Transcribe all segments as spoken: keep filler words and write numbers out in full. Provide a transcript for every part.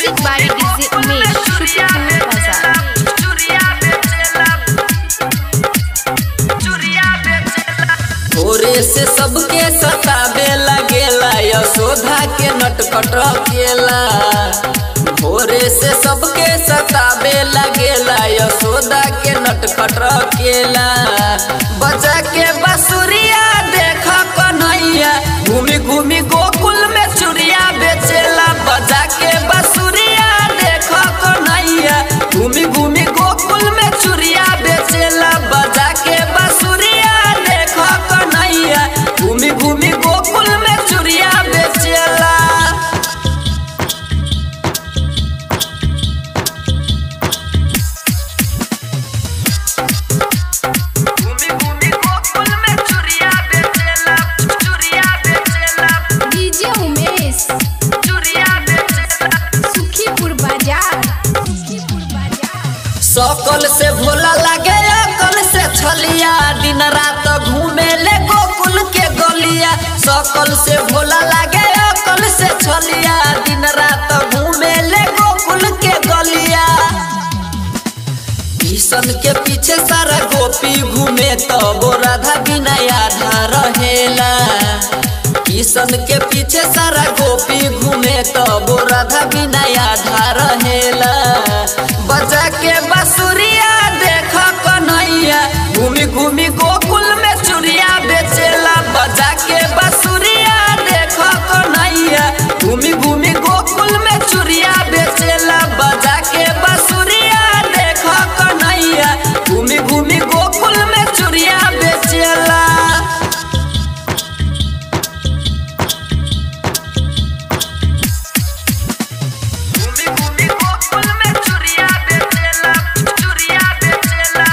Music by DJ Umesh शुक्रिया बाजार। भोरे से सबके सताबे लगेला यशोदा के नटखट केला। भोरे से सबके सताबे लगेला यशोदा के नटखट केला। बजा के बसुरिया देख कन्हैया घूमी घूमी गोकुल में चुरिया बेचेला। बजा के बसुरिया देख कन्हैया घूमी घूमी गोकुल में चुरिया बेचेला। बजा के बसुरिया देख कन्हैया घूमी घूमी गोकुल में चुरिया बेचेला। घूमी घूमी गोकुल में चुरिया बेचेला, चुरिया बेचेला। डीजे उमेश चुरिया बेचेला सुखीपुर बाजार, सुखीपुर बाजार। सकल से भोला लगे अकल से छलिया, दिन रात घूमे ले गोकुल के गलिया। सकल से भोला लगे अकल से छलिया, दिन रात घूमे ले गोकुल के गलिया। किशन के पीछे सारा गोपी घूमे तब राधा बिना आधा रहेला। किशन के पीछे सारा गोपी घूमे तब राधा बिना आधा रहेला। बजा के बसुरिया देख कन्हैया घूमी घूमी गोकुल में चुरिया बेचेला। बजा के बसुरिया देख कन्हैया घूमी घूमी गोकुल में चुरिया बेचेला। बजा के बसुरिया देख कन्हैया घूमी घूमी गोकुल में चुरिया बेचेला। घूमी घूमी गोकुल में चुरिया बेचेला, चुरिया बेचेला।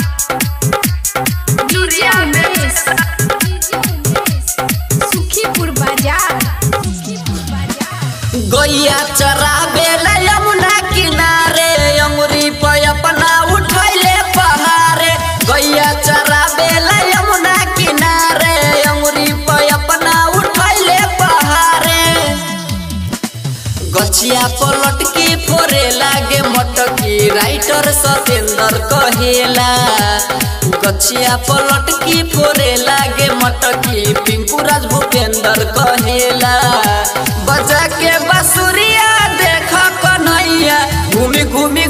डीजे उमेश, डीजे उमेश सुखीपुर बाजार, सुखीपुर बाजार। गैया चराबे ला यमुना किनारे, अंगुरी पे अपना उठैले पहाड़े। गैया चराबे ला यमुना किनारे, अंगुरी पे अपना उठैले पहाड़े। गछिया पलट के फोरे लागे मटकी, राइटर सतेंद्र कहेला। गछिया पलट की फोरे लागे मटकी, पिंकू राज भूपेंद्र कहेला। बजा के बसुरिया देख कन्हैया घूमी घूमी